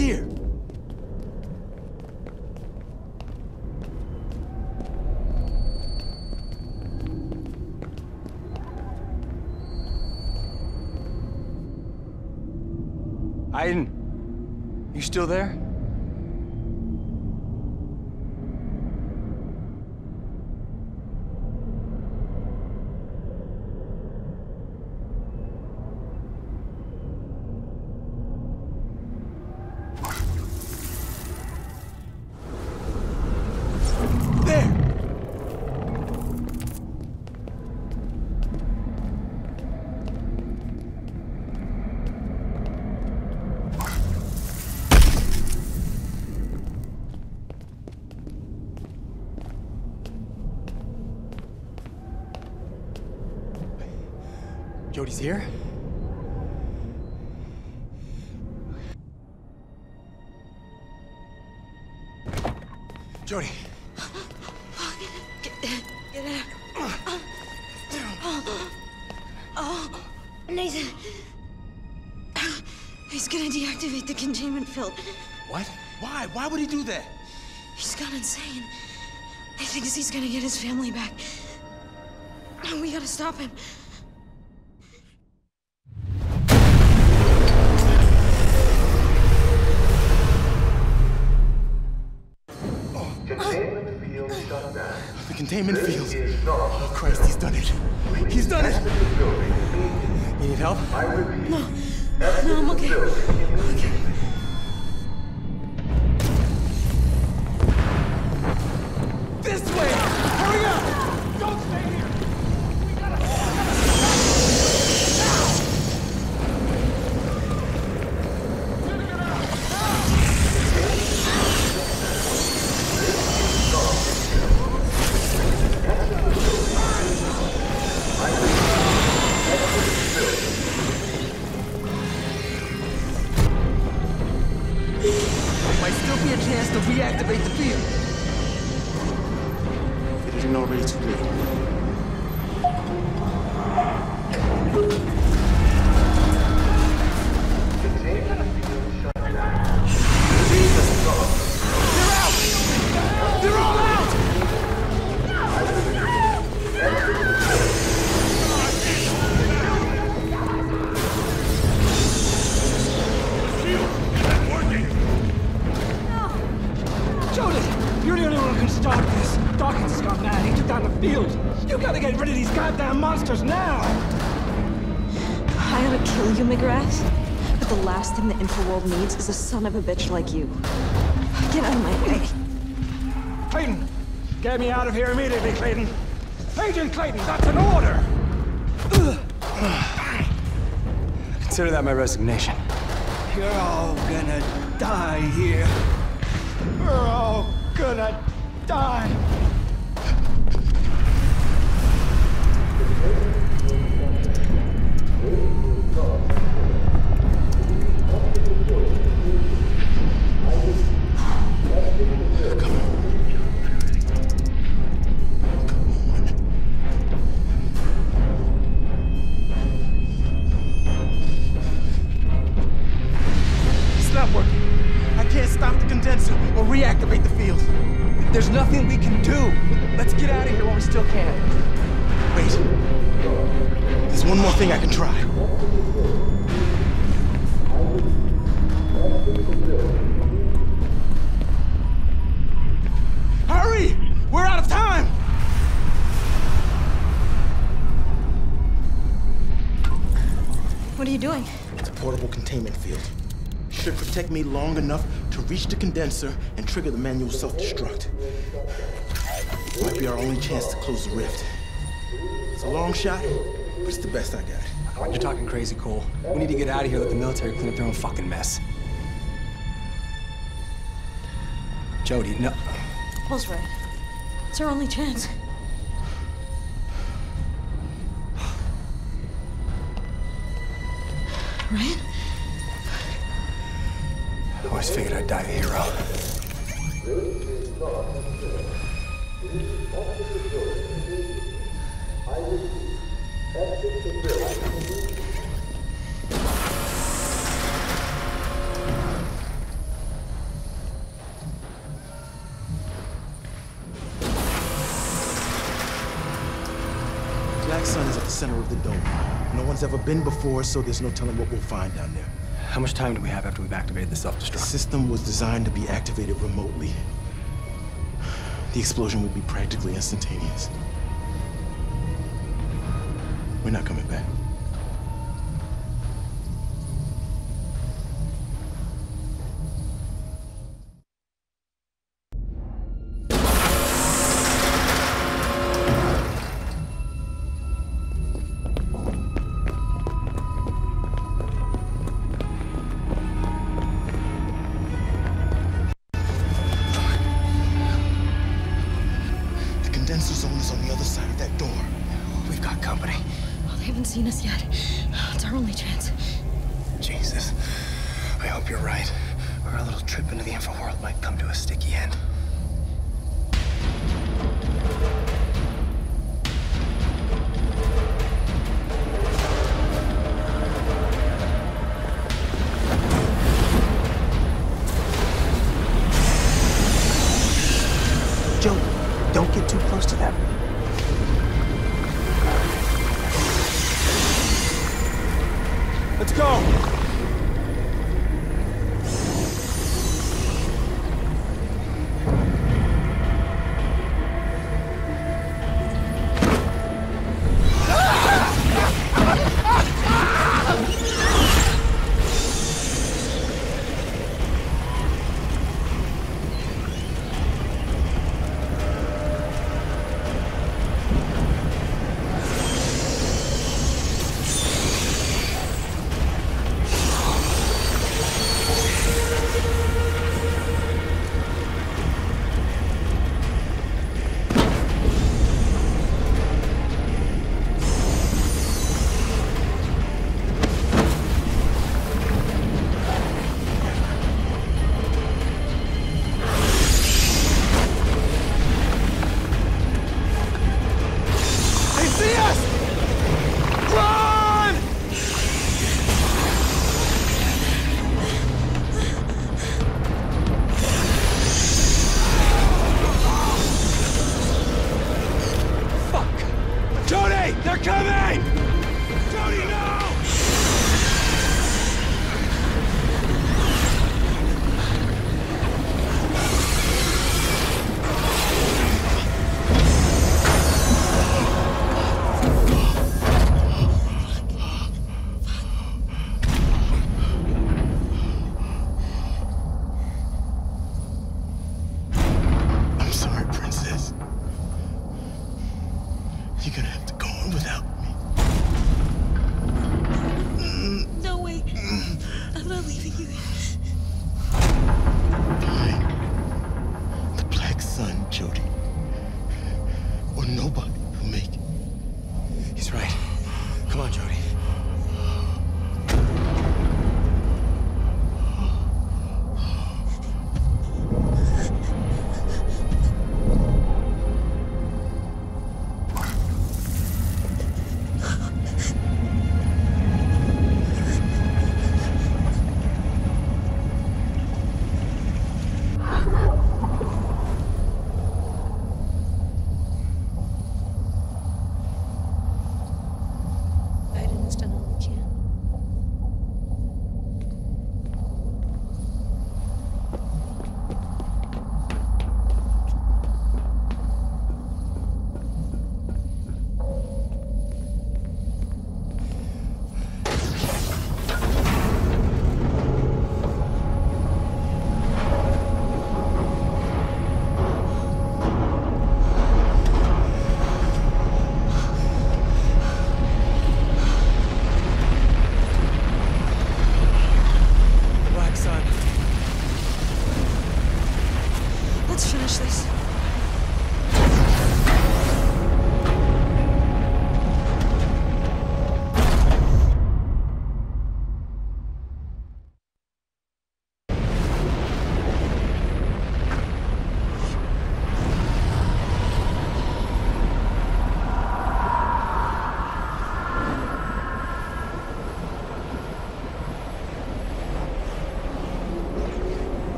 Here. Aiden, you still there? Jody's here? Jody. Get out. Oh, Nathan. He's gonna deactivate the containment field. What? Why? Why would he do that? He's gone insane. He thinks he's gonna get his family back. We gotta stop him. The containment field. Oh, Christ, he's done it. He's done it! You need help? No, I'm okay. Okay. This way! Hurry up! Don't stay here! We gotta... Might still be a chance to reactivate the field. If it isn't already too late. They're out! They're all out! Jody, you're the only one who can stop this. Dawkins has gone mad. He took down the field. You gotta get rid of these goddamn monsters now! I ought to kill you, McGrath. But the last thing the Infraworld needs is a son of a bitch like you. Get out of my way. Clayton! Get me out of here immediately, Clayton! Agent Clayton, that's an order! Consider that my resignation. You're all gonna die here. We're all gonna die. Or reactivate the field. There's nothing we can do. Let's get out of here while we still can. Wait. There's one more thing I can try. Hurry! We're out of time! What are you doing? It's a portable containment field. Should protect me long enough to reach the condenser and trigger the manual self-destruct. Might be our only chance to close the rift. It's a long shot, but it's the best I got. You're talking crazy, Cole. We need to get out of here, let the military clean up their own fucking mess. Jody, no. Paul's right. It's our only chance. Right? I always figured I'd die a hero. center of the dome. No one's ever been before, so there's no telling what we'll find down there. How much time do we have after we've activated the The self-destruct? system was designed to be activated remotely. The explosion would be practically instantaneous. We're not coming back. The condenser zone is on the other side of that door. We've got company. Well, they haven't seen us yet. It's our only chance. Jesus. I hope you're right. Or our little trip into the infraworld might come to a sticky end. Joe, don't get too close to them. Let's go!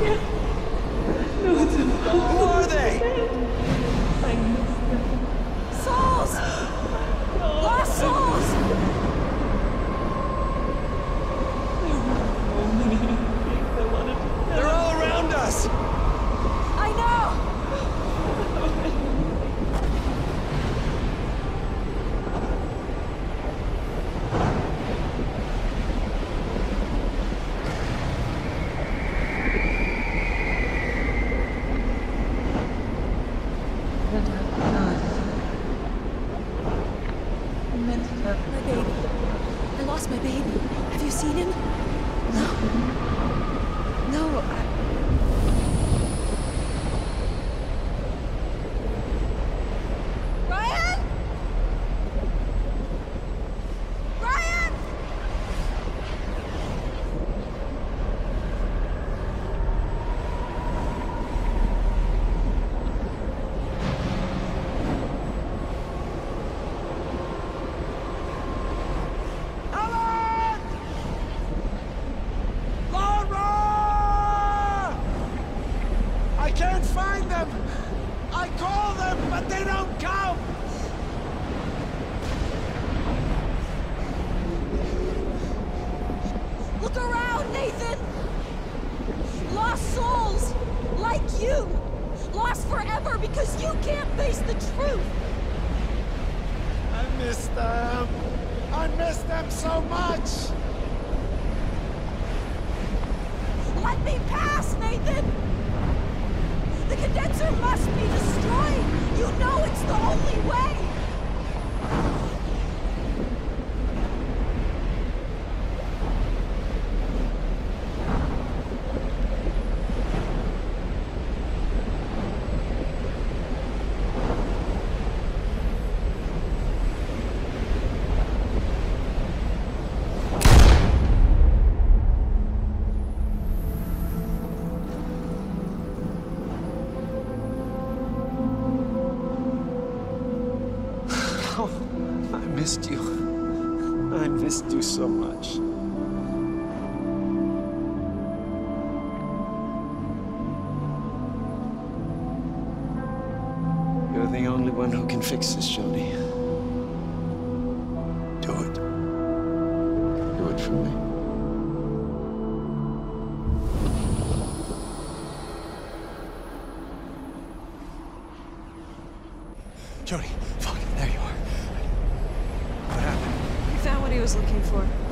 Who are they? Souls! Lost souls! They're all around us! I know! My baby. I lost my baby. Have you seen him? No. No, Ryan? Ryan? I can't find them! I call them, but they don't come! Look around, Nathan! Lost souls! Like you! Lost forever because you can't face the truth! I miss them! I miss them so much! Let me pass, Nathan! The condenser must be destroyed! You know it's the only way! Oh, I missed you. I missed you so much. You're the only one who can fix this, Jodie. Do it. Do it for me. Jodie, fuck, there you are. What happened? He found what he was looking for.